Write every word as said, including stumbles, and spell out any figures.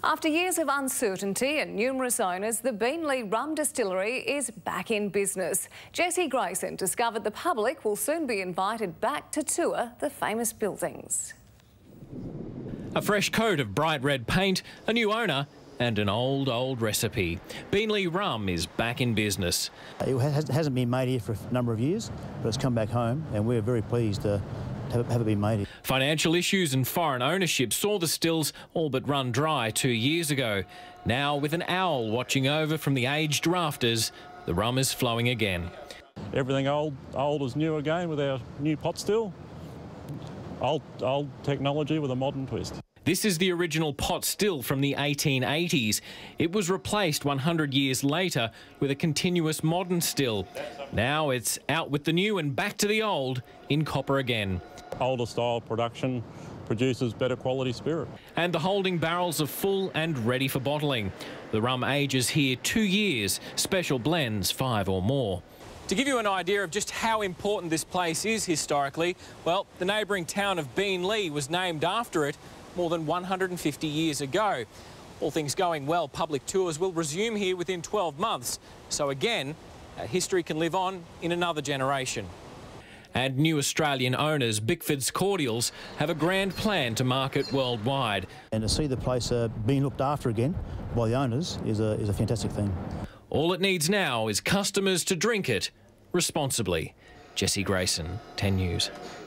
After years of uncertainty and numerous owners, the Beenleigh Rum Distillery is back in business. Jesse Grayson discovered the public will soon be invited back to tour the famous buildings. A fresh coat of bright red paint, a new owner and an old, old recipe. Beenleigh Rum is back in business. It hasn't been made here for a number of years, but it's come back home and we're very pleased to have it been made here. Financial issues and foreign ownership saw the stills all but run dry two years ago. Now, with an owl watching over from the aged rafters, the rum is flowing again. Everything old, old is new again with our new pot still. Old, old technology with a modern twist. This is the original pot still from the eighteen eighties. It was replaced one hundred years later with a continuous modern still. Now it's out with the new and back to the old in copper again. Older style production produces better quality spirit. And the holding barrels are full and ready for bottling. The rum ages here two years, special blends five or more. To give you an idea of just how important this place is historically, well, the neighbouring town of Beenleigh was named after it more than one hundred fifty years ago. All things going well, public tours will resume here within twelve months. So again, our history can live on in another generation. And new Australian owners, Bickford's Cordials, have a grand plan to market worldwide. And to see the place uh, being looked after again by the owners is a, is a fantastic thing. All it needs now is customers to drink it responsibly. Jesse Grayson, ten News.